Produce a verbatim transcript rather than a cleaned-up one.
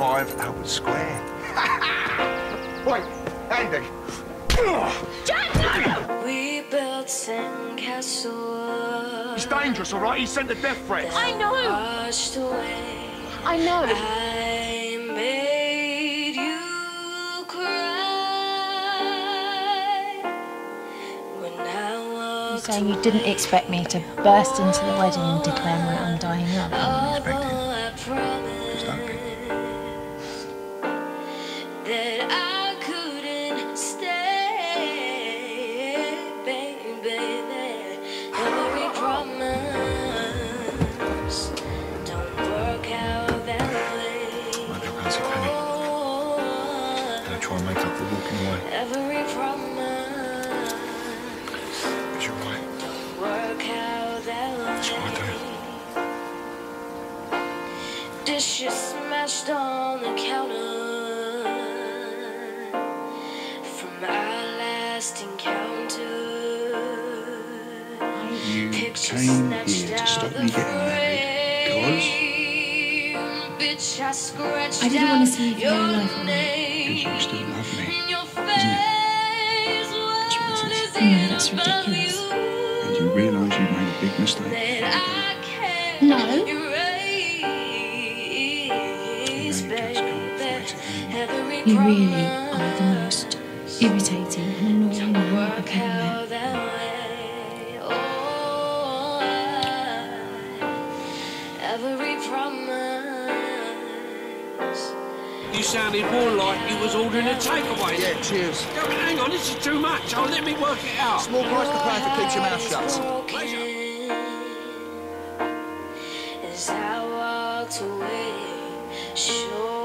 five Albert Square. Wait, Andy. Jack! We built Sandcastles. It's dangerous, all right? He sent a death threat. I know. I know. I made you cry when I walked. So you didn't expect me to burst into the wedding and declare my undying love? I didn't expect it. Just hoping. That I couldn't stay, baby. Every promise don't work out that way. Might have got a penny. And I try and make up for walking away. Every promise But you're right. don't work out that way. That's what I do. Dishes smashed on the counter from our last encounter. You Pictures came snatched here to out stop the me getting married because frame. Bitch, I scratched I didn't want to see you for your your life on it. name. because you still love me, Your isn't it? face was That's what it is. No, that's ridiculous. And you realise you made a big mistake. that I can't No. erase, You know you just can't baby. fight it anymore. Every You really promise are the most irritating and annoying man I've work ever met. out that way. Oh, every promise. You sounded more like you was ordering a takeaway. Yeah, cheers. Go on, hang on, this is too much. Oh, let me work it out. Small price to pay if it keeps your mouth shut. As I walked away, sure.